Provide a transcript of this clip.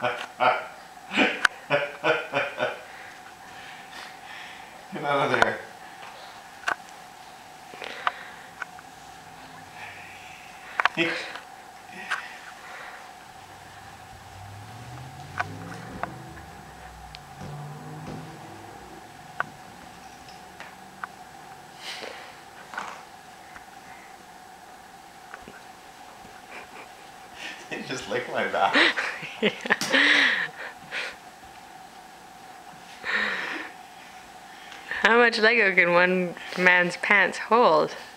Get out of there. You just licked my back. Yeah. How much Lego can one man's pants hold?